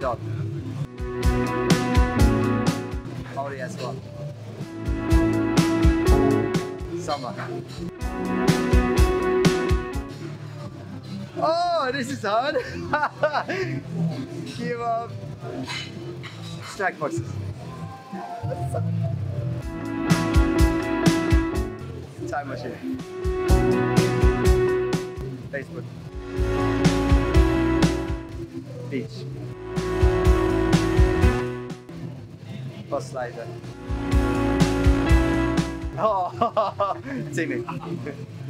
dog. Only as well. Summer. Oh, this is hard. Give up. Snack boxes. Time machine. Facebook. Beach. Bus slider. Oh, Timmy.